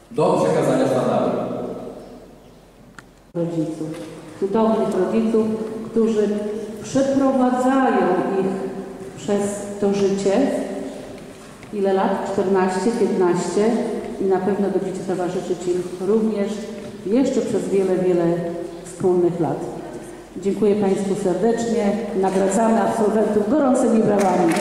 do przekazania sztandaru. Rodziców, cudownych rodziców, którzy przeprowadzają ich przez to życie. Ile lat? 14, 15 i na pewno będziecie towarzyszyć im również jeszcze przez wiele, wiele wspólnych lat. Dziękuję Państwu serdecznie. Nagradzamy absolwentów gorącymi brawami.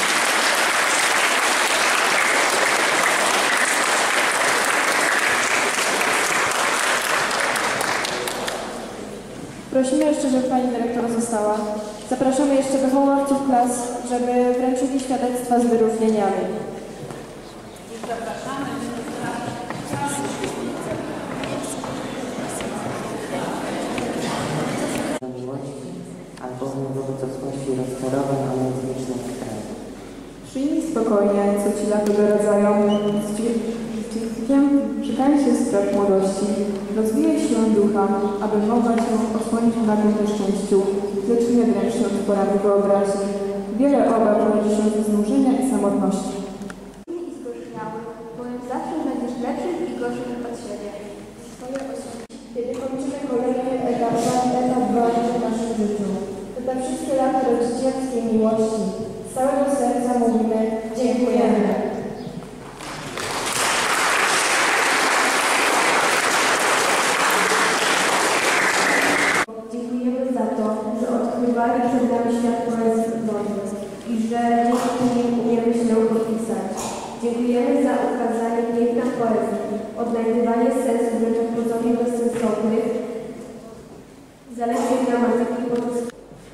Prosimy jeszcze, żeby Pani Dyrektor została. Zapraszamy jeszcze wychowawców klas, żeby wręczyli świadectwa z wyróżnieniami. Zapraszamy. miłości, albowiem wobec obecności rozczarowań ona jest wieczna w kraju. Przyjmij spokojnie, co Ci lata doradzają, z dziękiem czekaj się spraw młodości, rozwijaj siłę ducha, aby mogła Cię osłonić w nagłym nieszczęściu, lecz nie dręcz się od porady wyobraźni. Wiele obaw rodzi się ze znużenia i samotności. I zgorzniały, bowiem zawsze będziesz lepszym i gorszym od siebie. Swoje osoby. Kiedy kończymy kolejny etap ważny w naszym życiu, to te wszystkie lata rodzicielskiej miłości, z całego serca mówimy dziękujemy. Dziękujemy za to, że odkrywali przed nami świat poezji i że dzięki nim umiemy się podpisać. Dziękujemy za ukazanie piękna poezji, odnajdywanie sensu w rzeczach pozornie bezsensownych, zaledwie gramatyki i poczynania.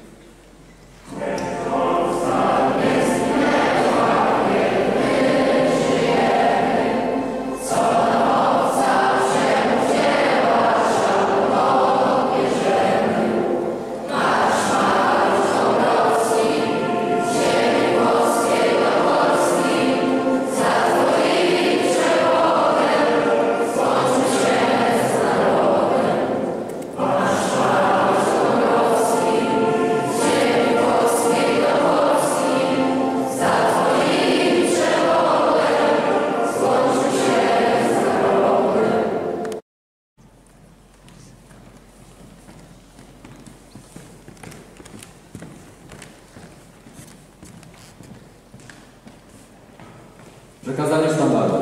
Przekazanie sztandaru.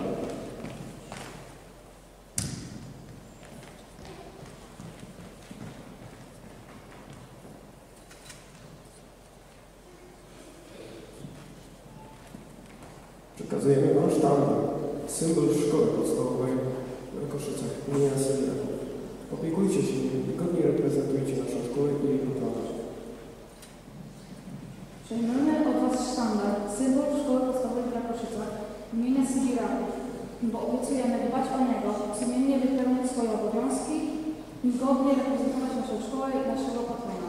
Przekazujemy Wam sztandar, symbol szkoły podstawowej na Koszycach imienia Sylwia. Opiekujcie się nim i godnie reprezentujcie naszą szkołę i jej patronat. Przyjmujemy od Was sztandar, symbol szkoły podstawowej w Koszycach imienia Sygiraków, bo obiecujemy dbać o niego, sumiennie wypełniać swoje obowiązki i godnie reprezentować naszą szkołę i naszego patrona.